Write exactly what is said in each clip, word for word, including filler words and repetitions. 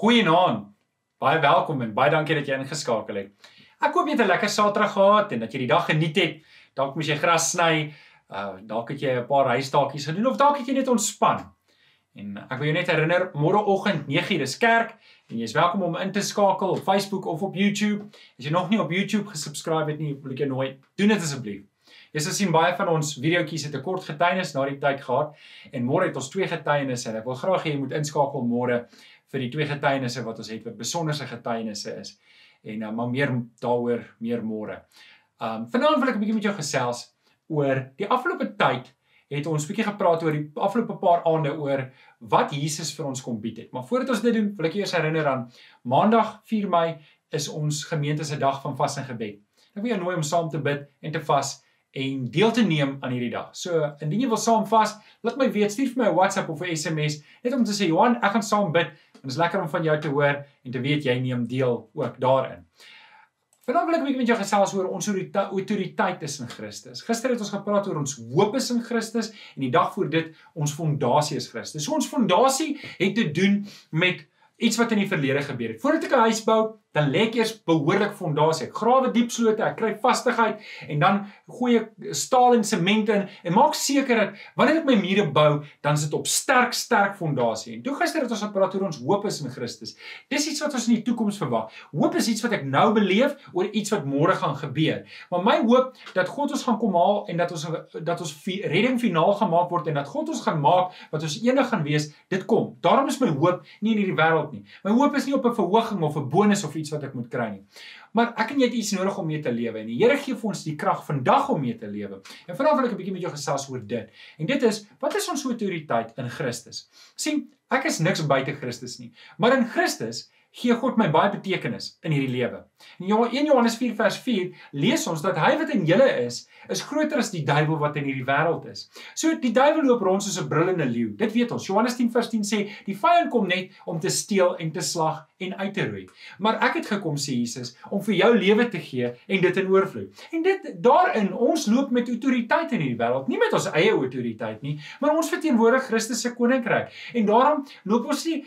Goeienaand, baie welkom en baie dankie dat jy ingeskakel het. Ek hoop jy het 'n lekker Saterdag gehad en dat jy die dag geniet het. Dalk moes jy gras sny, uh, dalk het jy 'n paar huistaakies gedoen of dalk het jy net ontspan. En ek wil jou net herinner, môreoggend nege uur is kerk en jy is welkom om in te skakel op Facebook of op YouTube. As jy nog nie op YouTube gesubscribe het nie, wil ek jou nooi, doen dit asseblief. Jy sal sien baie van ons videoetjies het 'n kort getuienis na die tyd gehad en môre het ons twee getuienisse en ek wil graag hê jy moet inskakel môre vir die twee getuienisse wat ons het, wat besonderse getuienisse is. En uh, maar meer daaroor, meer môre. Um, Vanaand wil ek 'n bietjie met jou gesels oor die afgelope tyd het ons bietjie gepraat oor die afgelope paar aande oor wat Jesus vir ons kom bied het. Maar voordat ons dit doen, wil ek eers herinner aan Maandag vier Mei is ons gemeente se dag van vas en gebed. Ek wil jou nooi om saam te bid en te vas en deel te neem aan hierdie dag. So, indien jy wil saam vas, laat my weet, stuur vir my 'n WhatsApp of 'n S M S, net om te sê, Johan, ek gaan saam bid, en dit is lekker om van jou te hoor, en te weet, jy neem deel ook daarin. Vandag wil ek 'n bietjie met jou gesels oor ons autoriteit is in Christus. Gister het ons gepraat oor ons hoop is in Christus, en die dag voor dit, ons fondasie is Christus. So ons fondasie het te doen met iets wat in die verlede gebeur het. Voordat ek 'n huis bou, dan lê ek eers behoorlik fondasie. Ek grawe diep slote, ek kry vastigheid en dan gooi ek staal en sement in en maak seker dat wanneer ek my mure bou, dan is dit op sterk sterk fondasie. En toe gister het ons gepraat oor ons hoop is in Christus. Dis iets wat ons in die toekoms verwag. Hoop is iets wat ek nou beleef oor iets wat môre gaan gebeur. Maar my hoop dat God ons gaan kom haal en dat ons dat ons redding finaal gemaak word en dat God ons gaan maak wat ons eendag gaan wees, dit kom. Daarom is my hoop nie in hierdie wêreld nie. My hoop is nie op 'n verhoging of 'n bonus of iets wat ek moet kry nie. Maar ek en jy het iets nodig om mee te lewe en die Here gee vir ons die krag vandag om mee te lewe. En vanaand wil ek 'n bietjie met jou gesels oor dit. En dit is, wat is ons autoriteit in Christus? Sien, ek is niks buite Christus nie, maar in Christus gee God my baie betekenis in hierdie lewe. In een Johannes vier vers vier lees ons dat hy wat in julle is, is groter as die duiwel wat in hierdie wêreld is. So die duiwel loop rond soos 'n brullende leeu. Dit weet ons. Johannes tien vers tien sê, die vyand kom net om te steel en te slag en uit te roei. Maar ek het gekom, sê Jesus, om vir jou lewe te gee en dit in oorvloed. En dit daarin, ons loop met autoriteit in hierdie wêreld, nie met ons eie autoriteit nie, maar ons verteenwoordig Christus se koninkryk. En daarom loop ons nie,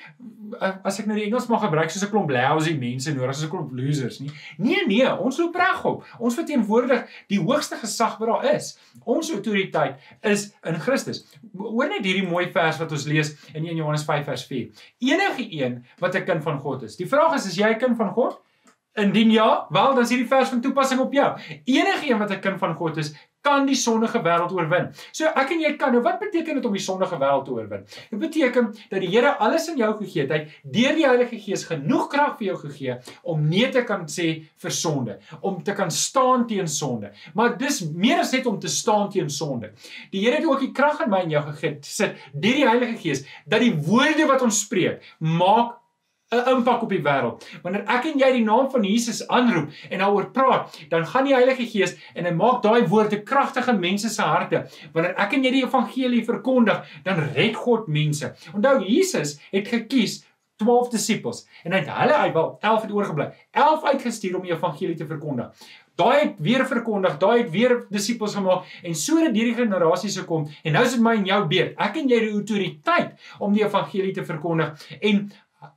as ek nou die Engels mag gebruik, soos 'n klomp lousy mense nodig, soos 'n klomp losers nie. Nee, nee, ons loop regop. Ons verteenwoordig die hoogste gesag wat daar is. Ons autoriteit is in Christus. Hoor net hierdie mooi vers wat ons lees in een Johannes vyf vers vier. Enige een wat 'n kind van God is. Die vraag is, is jy 'n kind van God? Indien ja, wel, dan is hierdie vers van toepassing op jou. Enige een wat 'n kind van God is, kan die sondige wêreld oorwin. So ek en jy kan, nou wat beteken dit om die sondige wêreld te oorwin? Dit beteken dat die Here alles in jou gegee het, hy het deur die Heilige Gees genoeg krag vir jou gegee om nee te kan sê vir sonde, om te kan staan teen sonde. Maar dis meer as net om te staan teen sonde. Die Here het ook die krag in my en jou gegee, sit deur die Heilige Gees, dat die woorde wat ons spreek, maak 'n impak op die wêreld. Wanneer ek en jy die naam van Jesus aanroep en daaroor praat, dan gaan die Heilige Gees en hy maak daai woorde kragtig in mense se harte. Wanneer ek en jy die evangelie verkondig, dan red God mense. Onthou, Jesus het gekies twaalf disippels en hy het hulle uit, wel elf het oorgebly, elf uitgestuur om die evangelie te verkondig. Daai het weer verkondig, daai het weer disippels gemaak en so het hierdie generasies gekom en nou is dit my en jou beurt. Ek en jy die autoriteit om die evangelie te verkondig en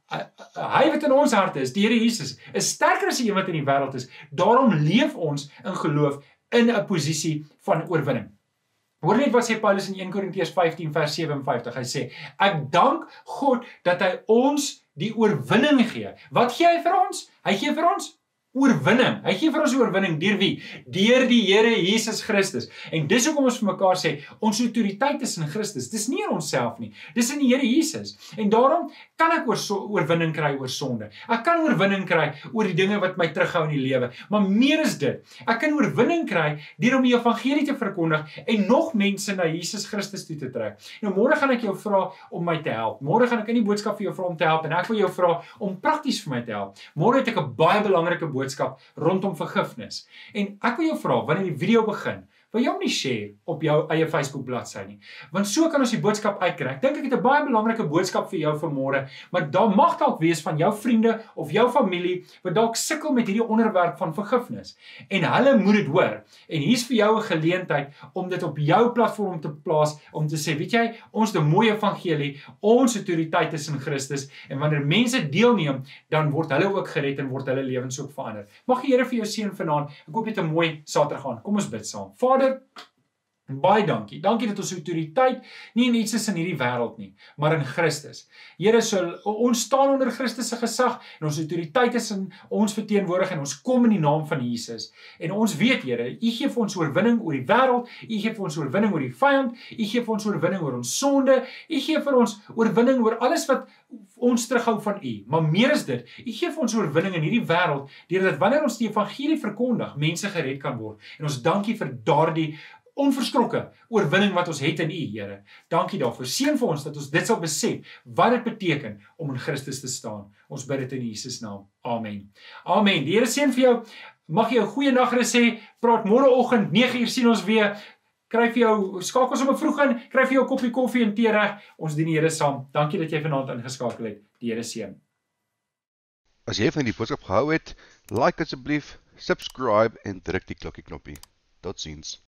hy wat in ons harte is, die Here Jesus, is sterker as die een wat in die wêreld is. Daarom leef ons in geloof in 'n posisie van oorwinning. Hoor net wat sê Paulus in een Korintiërs vyftien vers vyf sewe vyf. Hy sê, ek dank God dat hy ons die oorwinning gee. Wat gee hy vir ons? Hy gee vir ons oorwinning. Hy gee vir ons oorwinning deur wie? Deur die Here Jesus Christus. En dis hoekom ons vir mekaar sê, ons autoriteit is in Christus. Dis nie in onsself nie. Dis in die Here Jesus. En daarom kan ek oor so, oorwinning kry oor sonde. Ek kan oorwinning kry oor die dinge wat my terughou in die lewe. Maar meer is dit. Ek kan oorwinning kry deur om die evangelie te verkondig en nog mense na Jesus Christus toe te trek. Nou môre gaan ek jou vra om my te help. Môre gaan ek in die boodskap vir jou vra om te help en ek wil jou vra om prakties vir my te help. Môre het ek 'n baie belangrike boodskap rondom vergifnis. En ek wil jou vra, wanneer die video begin, wil jy hom nie share op jou eie Facebook bladsy nie. Want so kan ons die boodskap uitkry. Ek dink ek het 'n baie belangrike boodskap vir jou vanmôre, maar daar mag dalk wees van jou vriende of jou familie wat dalk sukkel met hierdie onderwerp van vergifnis. En hulle moet dit hoor. En hier's vir jou 'n geleentheid om dit op jou platform te plaas, om te sê, weet jy, ons het 'n mooi evangelie, ons autoriteit is in Christus, en wanneer mense deelneem, dan word hulle ook gered en word hulle lewens ook verander. Mag die Here vir jou seën vanaand. Ek hoop jy het 'n mooi Saterdag aan. Kom ons bid saam. Vader, baie dankie. Dankie dat ons autoriteit nie in iets is in hierdie wêreld nie, maar in Christus. Here, so ons staan onder Christus se gesag en ons autoriteit is in ons verteenwoordig en ons kom in die naam van Jesus. En ons weet, Here, U gee vir ons oorwinning oor die wêreld, U gee vir ons oorwinning oor die vyand, U gee vir ons oorwinning oor ons sonde, U gee vir ons oorwinning oor alles wat ons terughou van U. Maar meer is dit, U gee vir ons oorwinning in hierdie wêreld deurdat wanneer ons die evangelie verkondig, mense gered kan word. En ons dankie vir daardie onverskrokke oorwinning wat ons het in U, Here. Dankie daarvoor. Seën vir ons dat ons dit sal besef, wat dit beteken om in Christus te staan. Ons bid dit in Jesus naam. Amen. Amen. Die Here seën vir jou. Mag jy 'n goeie nagrus hê. Praat môreoggend nege uur sien ons weer. Kry vir jou, skakel ons om 'n vroeg in, kry vir jou 'n koppie koffie en tee reg. Ons dien die Here saam. Dankie dat jy vanaand ingeskakel het. Die Here seën. As jy van die boodskap gehou het, like asseblief, subscribe en druk die klokkie knoppie. Totsiens.